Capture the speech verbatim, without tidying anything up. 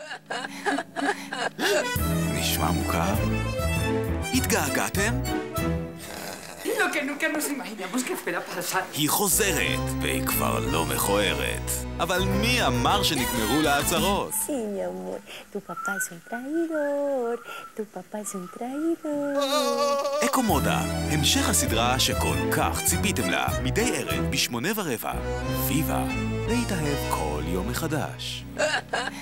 נשמע מוכר? התגעגעתם? Lo que nunca nos imaginamos que fuera a pasar. היא חוזרת, והיא כבר לא מכוערת. אבל מי אמר שנגמרו לה הצרות? Sí, mi amor. Tu papá es un traidor. Tu papá es un traidor. אקומודה, המשך הסדרה שכל כך ציפיתם לה, מדי ערב בשמונה ורבע. ויבה, להתאהב כל יום מחדש.